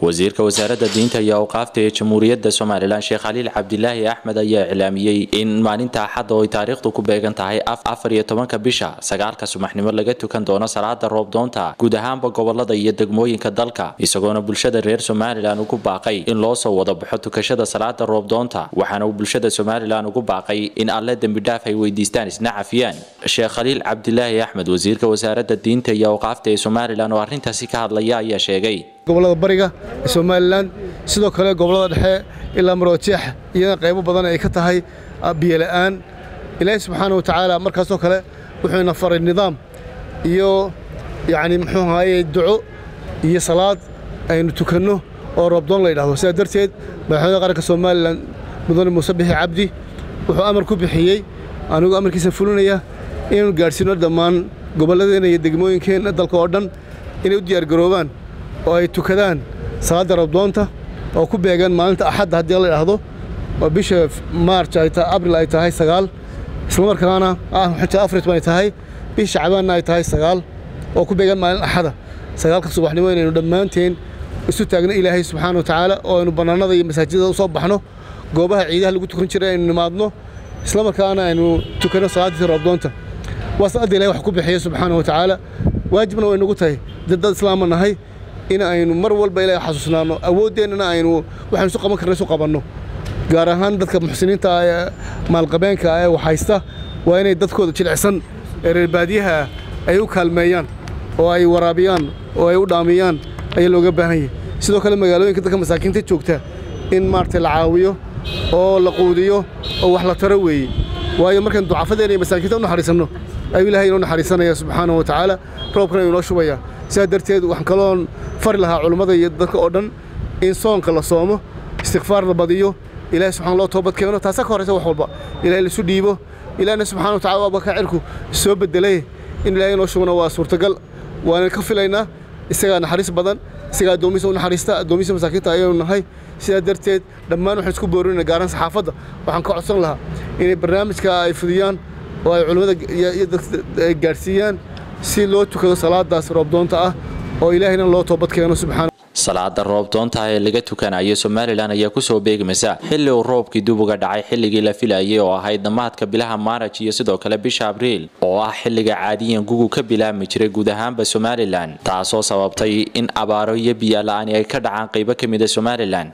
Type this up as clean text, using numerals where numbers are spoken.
wasiirka wasaaradda diinta iyo awqaafta ee jamhuuriyadda Soomaaliland Sheekh Khaliil Cabdilaahi Axmed ayaa iclaamiyay in maalinta Axad oo taariikhdu ku beegan tahay 14 bisha 9 subaxnimo laga tukan doono salaada roobdoonta guud ahaanba gobolada iyo degmooyinka dalka isagoona bulshada reer Soomaaliland ugu baaqay in loo soo wada baxo tukashada salaada roobdoonta waxaana uu bulshada Soomaaliland ugu baaqay in alle dambi dhaaf ay weydiistaan isna cafiyaan Sheekh Khaliil Cabdilaahi Axmed wasiirka wasaaradda diinta iyo awqaafta ee Soomaaliland oo arrintaasi ka hadlaya ayaa sheegay gobolada bariga Soomaaliland sidoo kale gobolada dhexe ilaa Maroojeex iyana qaybo badan ay ka tahay biyo la'aan Ilaahay subxaanahu wa ta'ala markaas oo kale wuxuu ina faray nidaam iyo muxuu ahaayay duco iyo salaad aynu tukanno oo roobdoon la yiraahdo sida darteed madaxweynaha qaranka Soomaaliland mudane Muuse Bixi Cabdi wuxuu amar ku bixiyay anigu amarkiisa fulinaya inuu gaarsiino dhammaan goboladeena iyo degmooyinkeena dalka oo dhan inay u diyaar garoobaan oo ay tukadaan salaada roobdoonta oo ku beegan maalinta Axad hadii la yiraahdo oo bisha March ay tahay April ay tahay 9 isla markaana xitaa Afrika ay tahay bisha Shacbaan ay tahay 9 oo ku beegan maalin Axad 9 subaxnimo inaynu dhammaanteen isu taagna Ilaahay subxaanahu wa ta'ala oo aynu banaanada iyo masaajidada u soo baxno goobaha ciidaha lagu tukan jiray aynu nimaadno isla markaana aynu tukano salaada roobdoonta wasaaday Ilaahay wax ku bixiyo subxaanahu wa ta'ala waajibna way nagu tahay dad islaam nahay in aynu mar walba Ilaahay xasuusnaano awoodeenna aynu waxaan soo qaban karnaa soo qabanno gaar ahaan dadka muxsiniinta ee maalqabeenka ee waxaysta waa inay dadkooda jilicsan ee reer baadiyaha ay u kaalmeeyaan oo ay waraabiyaan oo ay u dhaamiyaan ay looga baahan yahay sidoo kale magaalooyinka dadka masaakiinta joogta in maartay la caawiyo oo la quudiyo oo wax la taro weey waayo markaan ducafadeena iyo masaakiinta u naxariisano ay Ilaahay inoo naxariisanaya subxaanahu wa ta'ala roobkana inoo shubaya sida darteed waxaan kaloon fari lahaa culimada iyo dadka oo dhan in soonka la soomo istighfaar la badiyo Ilaahay subxaanahu wa toobad keeno taas ka horeysa wax walba Ilaahay la sudhiibo Ilaahay subxaanahu wa ta'ala waa ka cirku soo bedelay in Ilaahay inoo shubana waa suurtagal waana ka filaynaa isaga naxariis badan isaga doomiisa u naxariista doomiisa masaakiinta ayuu nahay sida darteed dhammaan waxaan isku boorinaynaa gaaran saxaafadda waxaan ka codsan lahaa in barnaamijka ay fudiyaan oo ay culimada iyo dadka gaarsiiyaan si loo tukado salaadaas roobdoonta ah oo Ilaahayna loo toobad keeno subxaanahu salaada roobdoonta ee laga tukanayo Soomaaliland ayaa ku soo beegmaysa xilli uu roobkii dib uga dhacay xilligii la filayay oo ahayd dhamaadka bilaha March iyo sidoo kale bisha April oo ah xilliga caadiyan gugu ka bilaabmi jiray guud ahaanba Soomaaliland taasoo sababtay in abaaro iyo biyo la'aan ay ka dhacaan qaybo kamid ah Soomaaliland